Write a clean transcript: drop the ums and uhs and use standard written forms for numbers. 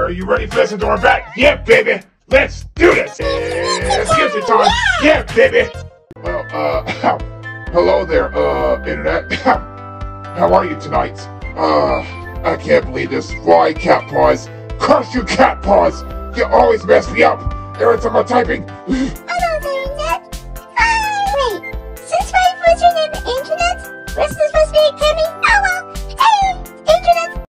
Are you ready for this into our back? Yeah, baby. Let's do this. It's Gibson time. Yeah, baby. Well, hello there, internet. How are you tonight? I can't believe this. Fly cat paws. Curse you, cat paws. You always mess me up. Every time I'm typing.